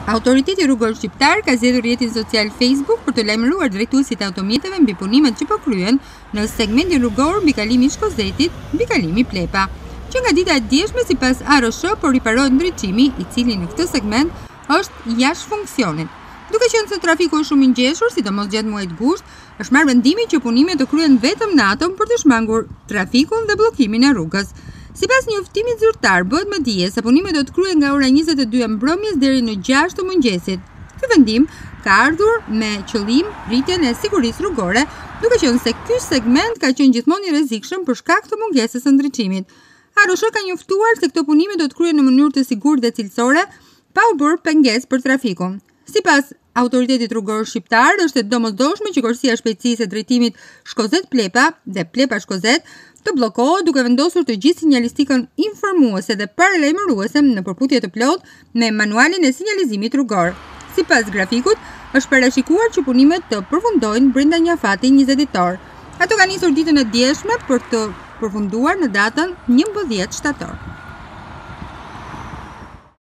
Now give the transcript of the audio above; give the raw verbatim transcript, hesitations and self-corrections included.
Autoriteti rrugor shqiptar ka zgjedhur rrjetin social Facebook për të lajmëruar drejtuesit e automjeteve mbi punimet që po kryen në segmentin rrugor mbi kalimin Shkozetit, mbi kalimi Plepa, që nga dita e djeshme sipas A R S po riparohet ndriçimi, i cili në këtë segment është jashtë funksionit. Duke qenë se trafiku është shumë i ngjeshur, sidomos gjatë muajit gusht, është marrë vendimi që punimet të kryen vetëm natën për të shmangur trafikun dhe bllokimin e rrugës. Sipas njoftimit zyrtar, bëhet më dije se punimet do të kryhen nga ora njëzet e dy e mbrëmjes deri në gjashtë të mëngjesit. Ky vendim ka ardhur me qëllim rritjen e sigurisë rrugore, duke qenë se ky segment ka qenë gjithmonë i rrezikshëm për shkak të mungesës së ndriçimit. A R S ka njoftuar se këto punime do të kryhen në mënyrë të sigurt dhe cilësore, pa u bërë pengesë për trafikun. Sipas Autoritetit rrugor shqiptar, është e domosdoshme që korsia e shpejtësisë e drejtimit Shkozet-Plepa dhe Plepa-Shkozet të bllokohet, duke vendosur të gjithë sinjalistikën informuese dhe paralajmëruese në përputhje të plotë me manualin e sinjalizimit rrugor. Sipas grafikut, është parashikuar që punimet të përfundojnë brenda një afati njëzet ditor. Ato kanë nisur ditën e djeshme për të përfunduar në datën njëmbëdhjetë shtator.